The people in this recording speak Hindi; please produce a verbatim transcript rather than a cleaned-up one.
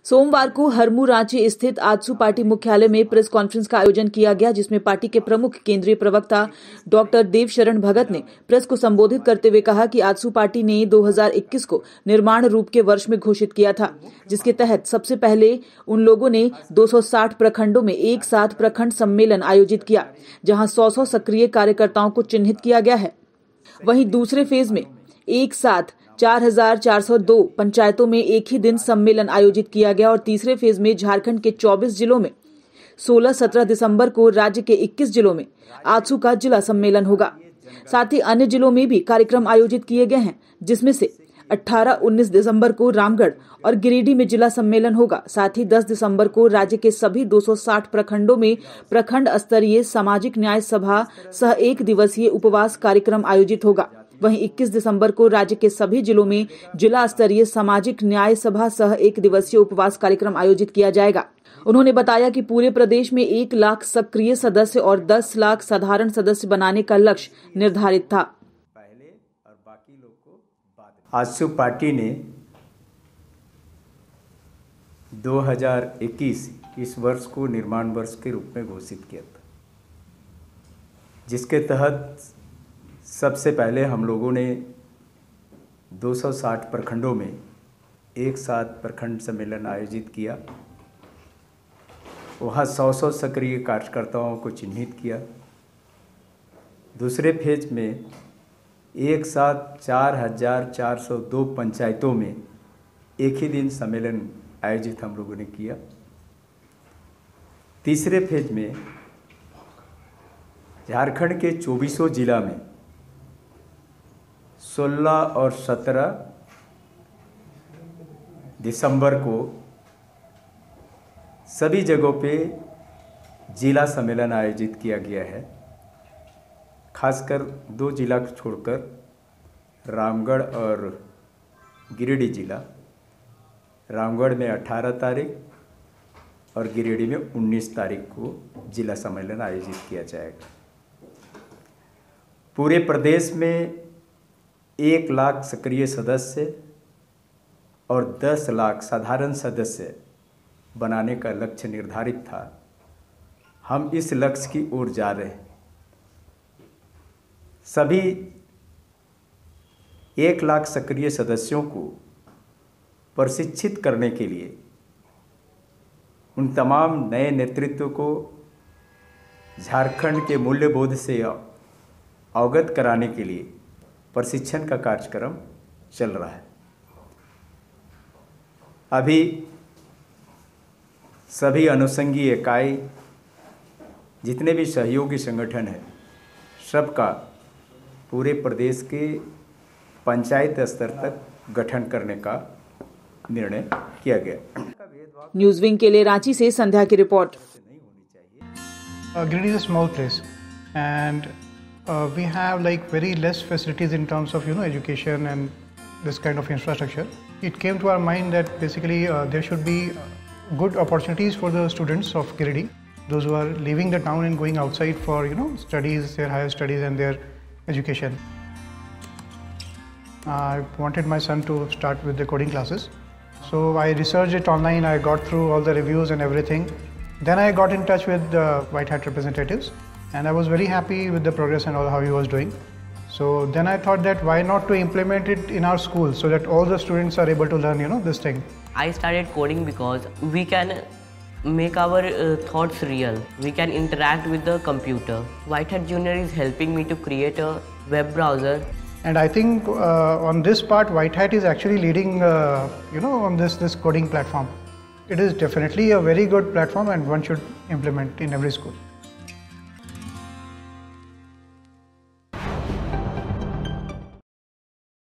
सोमवार को हरमू रांची स्थित आजसू पार्टी मुख्यालय में प्रेस कॉन्फ्रेंस का आयोजन किया गया, जिसमें पार्टी के प्रमुख केंद्रीय प्रवक्ता डॉक्टर देवशरण भगत ने प्रेस को संबोधित करते हुए कहा कि आजसू पार्टी ने दो हज़ार इक्कीस को निर्माण रूप के वर्ष में घोषित किया था, जिसके तहत सबसे पहले उन लोगों ने दो सौ साठ प्रखंडों में एक साथ प्रखंड सम्मेलन आयोजित किया, जहां सौ सौ सक्रिय कार्यकर्ताओं को चिन्हित किया गया है। वहीं दूसरे फेज में एक साथ चार हजार चार सौ दो पंचायतों में एक ही दिन सम्मेलन आयोजित किया गया और तीसरे फेज में झारखंड के चौबीस जिलों में सोलह सत्रह दिसंबर को राज्य के इक्कीस जिलों में आजसू का जिला सम्मेलन होगा। साथ ही अन्य जिलों में भी कार्यक्रम आयोजित किए गए हैं, जिसमें से अठारह उन्नीस दिसंबर को रामगढ़ और गिरिडीह में जिला सम्मेलन होगा। साथ ही दस दिसंबर को राज्य के सभी दो सौ साठ प्रखंडों में प्रखंड स्तरीय सामाजिक न्याय सभा सह एक दिवसीय उपवास कार्यक्रम आयोजित होगा। वहीं इक्कीस दिसंबर को राज्य के सभी जिलों में जिला स्तरीय सामाजिक न्याय सभा सह एक दिवसीय उपवास कार्यक्रम आयोजित किया जाएगा। उन्होंने बताया कि पूरे प्रदेश में एक लाख सक्रिय सदस्य और दस लाख साधारण सदस्य बनाने का लक्ष्य निर्धारित था। पहले और बाकी लोग को बाद। आजसू पार्टी ने दो हज़ार इक्कीस इस वर्ष को निर्माण वर्ष के रूप में घोषित किया था, जिसके तहत सबसे पहले हम लोगों ने दो सौ साठ प्रखंडों में एक साथ प्रखंड सम्मेलन आयोजित किया। वहाँ सौ सौ सक्रिय कार्यकर्ताओं को चिन्हित किया। दूसरे फेज में एक साथ चार हजार चार सौ दो पंचायतों में एक ही दिन सम्मेलन आयोजित हम लोगों ने किया। तीसरे फेज में झारखंड के चौबीसों जिला में सोलह और सत्रह दिसंबर को सभी जगहों पे जिला सम्मेलन आयोजित किया गया है। खासकर दो जिला को छोड़कर रामगढ़ और गिरिडीह जिला, रामगढ़ में अठारह तारीख और गिरिडीह में उन्नीस तारीख को जिला सम्मेलन आयोजित किया जाएगा। पूरे प्रदेश में एक लाख सक्रिय सदस्य और दस लाख साधारण सदस्य बनाने का लक्ष्य निर्धारित था। हम इस लक्ष्य की ओर जा रहे हैं। सभी एक लाख सक्रिय सदस्यों को प्रशिक्षित करने के लिए, उन तमाम नए नेतृत्व को झारखंड के मूल्यबोध से अवगत कराने के लिए प्रशिक्षण का कार्यक्रम चल रहा है। अभी सभी अनुषंगी इकाई, जितने भी सहयोगी संगठन हैं, सबका पूरे प्रदेश के पंचायत स्तर तक गठन करने का निर्णय किया गया। न्यूज़ विंग के लिए रांची से संध्या की report. Giridih is a small place and Uh, we have like very less facilities in terms of you know education and this kind of infrastructure. It came to our mind that basically uh, there should be good opportunities for the students of Giridih, those who are leaving the town and going outside for you know studies, their higher studies and their education. I wanted my son to start with the coding classes, so I researched it online. I got through all the reviews and everything. Then I got in touch with the White Hat representatives. And I was very happy with the progress and all how he was doing. So then I thought that why not to implement it in our school so that all the students are able to learn, you know, this thing. I started coding because we can make our uh, thoughts real. We can interact with the computer. White Hat Junior is helping me to create a web browser. And I think uh, on this part, White Hat is actually leading, uh, you know, on this, this coding platform. It is definitely a very good platform and one should implement in every school.